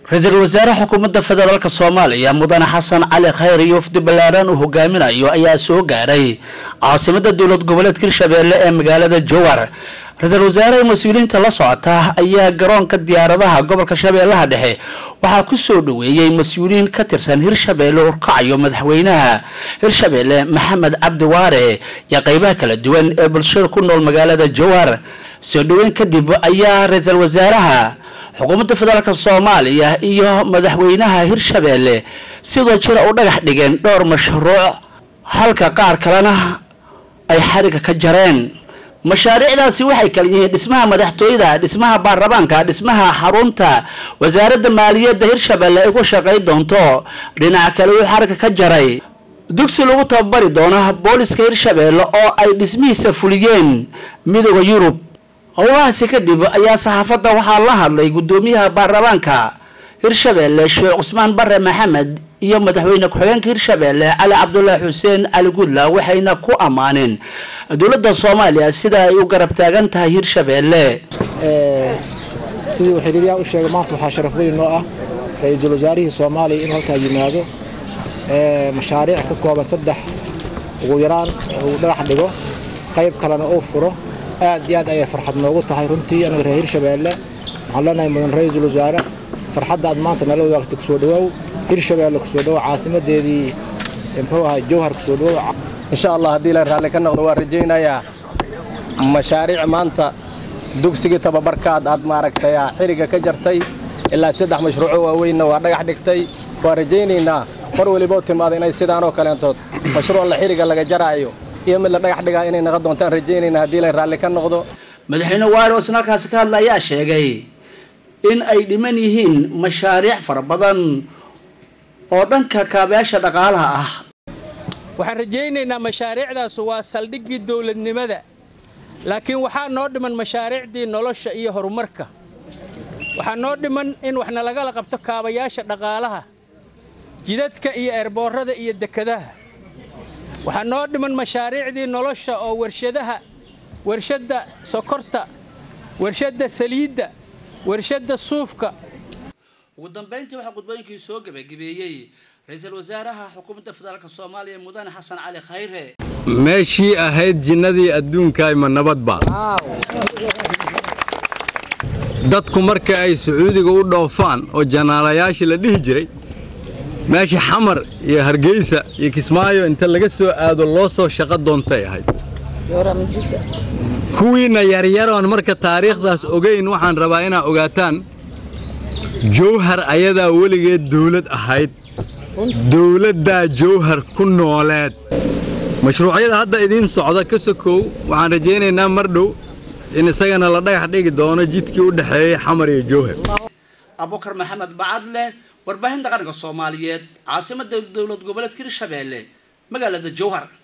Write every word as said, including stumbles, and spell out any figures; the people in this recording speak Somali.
رئيس الوزراء حكومة فدرالك الصومالية مدن حسن علي خير يفدي بلاران وهجامنا أيو أيا سو غاري عاصمة الدولة قبلت كرشبيل ee magaalada Jowhar رئيس الوزراء مسؤولين tala socota ayaa garoonka diyaaradaha gobolka Shabeellaha Dhexe waxa ku soo dhaweeyay mas'uuliyiin ka tirsan Hirshabeelle oo qacayo madaxweynaha Hirshabeelle Maxamed Cabdi Waare iyo qaybaha kala duwan ee bulshada ku nool magaalada Jowhar soo dhaweyn kadib ayaa ra'iisul wasaaraha xukuumadda federaalka Soomaaliya iyo madaxweynaha Hirshabeelle sidoo jira u dhagax dhigeen dhowr mashruuc halka qaar kalena ay xariga ka jareen mashaariicdaasi waxay kala yihiin dhismaha madaxtooyada dhismaha baarlamaanka dhismaha xarunta wasaaradda maaliyadda Hirshabeelle ay ku shaqeyn doonto dhinaca kale uu xariga ka jaray dugsi lagu tababari doono booliska Hirshabeelle oo ay dhismihiisa fuliyeen midowga Yurub howlahaasi kadib ayaa saxaafadda waxaa la hadlay gudoomiyaha baarlamaanka Hirshabeelle Sheekh Usmaan Barre Maxamed iyo madaxweyne ku-xigeenka Hirshabeelle Cali Cabdullaahi Xuseen Cali Gudla waxayna ku amaaneen dawladda Soomaaliya sida ay u garab taagan tahay Hirshabeelle ee sidii waxa xiriiriya u sheegay maanta waxa sharaf weyn noo ah ra'iisul wasaaraha Soomaaliya in halka yimaado ee mashaariic ka kooban saddex ugu yaraan uu dhagax dhigo qayb kalena oo furo aad iyo aad ay farxad noogu tahay runtii anaga reer Hirshabeelle waxaan leenahay mudan ra'iisul wasaare farxadda aad maanta nala wadaagto ku soo dhawow Hirshabeelle ku soo dhawow caasimadeedii muxuu ahaa Jowhar ku soo dhawow insha Allah hadii la raali ka noqdo waa rajaynayaa mashaariic maanta dugsiga tababarkaad aad maaragtay xiriga ka jartay ilaa saddex mashruuc oo waaweyn waa dhagax dhigtay waa rajaynaynaa mar waliba timaado inay sidaan oo kale intood mashruuc la xiriga laga jaraayo iyo mid la dhagax dhigaa inay naga doontaan rajaynaynaa hadii la raali ka noqdo madaxweyne Waare oo sanadkaas ka hadlay ayaa sheegay in ay dhiman yihiin mashaariic fara badan oo dhanka kaabayaasha dhaqaalaha ah waxaan rajaynaynaa mashaariicdaas waa saldhiggii dawladnimada laakiin waxaa noo dhiman mashaariicdii nolosha iyo horumarka waxaa noo dhiman in waxna laga qabto kaabayaasha dhaqaalaha jidadka iyo eerboorada iyo dekadaha waxaa noo dhiman mashaariicdii nolosha oo warshadaha warshada sokorta warshada saliidda warshada suufka ugu dambeyntii waxa qodbooyinkii soo gabagabeeyay ra'iisul wasaaraha xukuumadda federaalka Soomaaliya mudane Xasan Cali Khayre meeshii ahayd jinnadii adduunka ay nabadba dadku marka ay Sacuudiga u dhoofaan oo janaalayaasha la dhihi jiray meeshii Xamar iyo Hargeysa iyo Kismaayo inta laga soo aado loo soo shaqo doontay ahayd kuwiina yaryaroon marka taariikhdaas ogeyn waxaan rabaa inaa ogaataan Jowhar ayadaa weligeed dawlad ahayd dawladda Jowhar ku nooleed mashruucyada hadda idin socda ka sokow waxaan rajaynaynaa mar dhow in isagana la dhagax dhigi doono jidkii u dhaxeeyay Xamar iyo Jowhar Abubakar Maxamed Bacadle warbaahinta qaranka Soomaaliyeed caasimadda dawlad goboleedka Hirshabeelle magaalada Jowhar